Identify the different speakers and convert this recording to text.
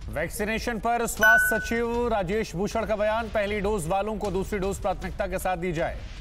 Speaker 1: Vaccination पर स्वास्थ्य सचिव राजेश भूषण का बयान, पहली डोज वालों को दूसरी डोज प्राथमिकता के साथ दी जाए।